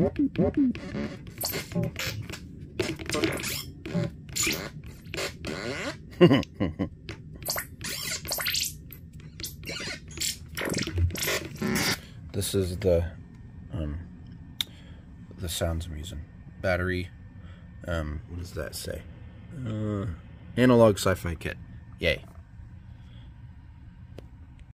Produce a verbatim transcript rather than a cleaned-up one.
This is the um, the sounds I'm using. Battery. Um, what does that say? Uh, analog sci-fi kit. Yay.